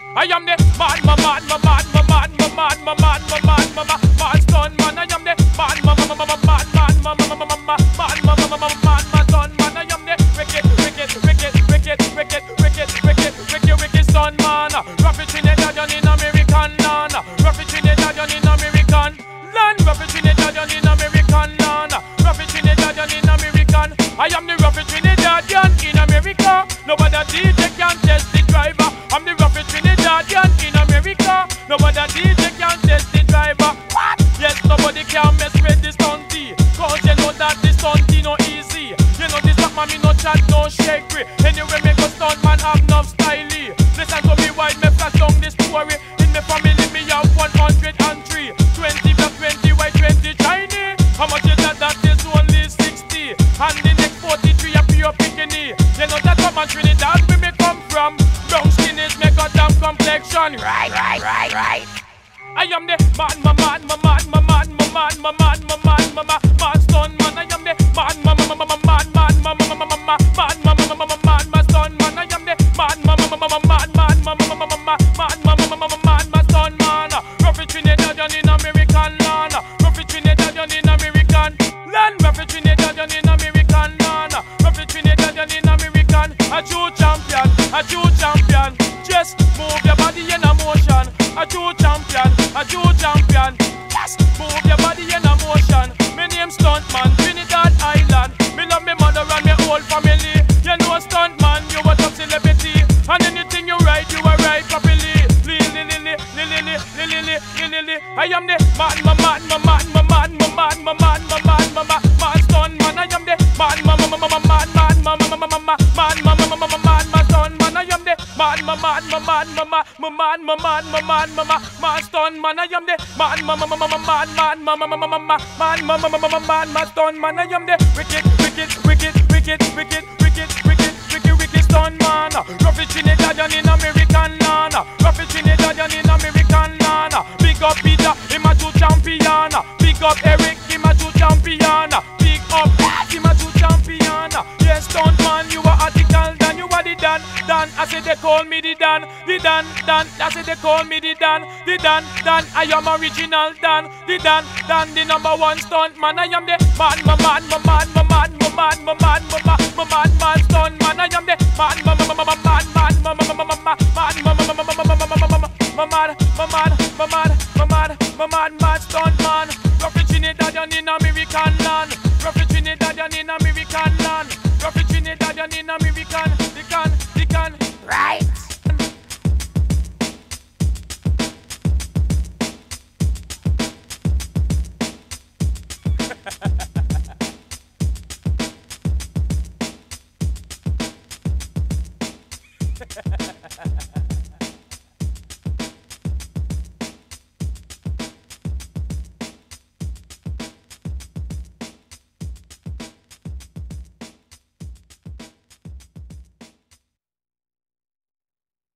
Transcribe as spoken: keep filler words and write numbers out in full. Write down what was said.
I am the man, man, man, man, man, man, man, man, man, man, man, man, man, man, man, stun man. I am the man, man, man, man, man, man, man, man, man, man, man, man, man, man, man, stun man. I am the wicked, wicked, wicked, wicked, wicked, wicked, wicked, wicked, wicked stun man. Rough it Trinidadian in American land. Rough it Trinidadian in American land. Rough it Trinidadian in American land. Rough it Trinidadian in American. I am the rough it Trinidadian in America. Nobody D J can test the driver. I'm the rough it Trinidadian in America. Nobody D J can test the driver. What? Yes, nobody can mess with this stunty. Cause you know that this stunty no easy. You know this black man me no chat, no shake free. Anyway, me go stunt man have enough style. Listen to me while me flash down this story. In my family me have one hundred three. Twenty black, twenty white, twenty Chinese. How much is that? That is only sixty. And the next forty-three are pure bikini. You know that from Trinidad where me come from. Brown skin is make a damn complexion. Right, right, right, right. I am the man, man, man, man, man, man, man, man, man, man, man, man, man, man, stun man. I am the man, man, man, man, man, man, man, man, man, man, man, man, man, man, man, man, stun man. I am the man, man, man, man, man, man, man, man, man, man, man, man, man, man, man, stun man. Rough it Trinidadian in American land. Rough it Trinidadian in American land. Rough it Trinidadian in American land. Rough it Trinidadian in American. A true champion, a true champion. Just move your body in a motion. A true champion, a true champion. Yes, move your body in a motion. My name Stuntman, Trinidad Island. Me love me mother and me whole family. You know Stuntman, you a top celebrity. And anything you write, you a write properly. Lily, lily, lily, lily, lily, lily. I am the man, man, man, man, man, man, man, man, man, man, man, man, man, man, Stuntman. I am the man, man, man, man, man, man, man, man, man, man, man, man, man, man, man, man, man, Stuntman. I am the man, man, man, man, man, man, man, man, man, man, man, man, man, man, Stuntman. I am the man, man, man, man, man, man, man, man, man, man, man, man, man, man, man, man, man, Stuntman. I am the wicked, wicked, wicked, wicked, wicked, wicked, wicked, wicked, wicked Stuntman. Rough it Trinidadian in American land. Rough it Trinidadian in American land. Big up Peter, him a true champion. Big up Eric, him a true champion. Big up Pat, him a true champion. Yes, Stuntman, you are article Dan, you are the Dan. Dan, I say they call me the Dan. The Dan, Dan, I say they call me the Dan. The Dan, Dan, I am original Dan. The Dan, Dan, the number one Stuntman. I am the man, man, man, man, man, man, man, man, man, man, man, man, man, Stuntman. I am the man, man, man, man, man, man, man, man, man, man, man, man, man, man, Stuntman. Rough it Trinidadian in American land. Rough it Trinidadian in American land. Rough it Trinidadian in American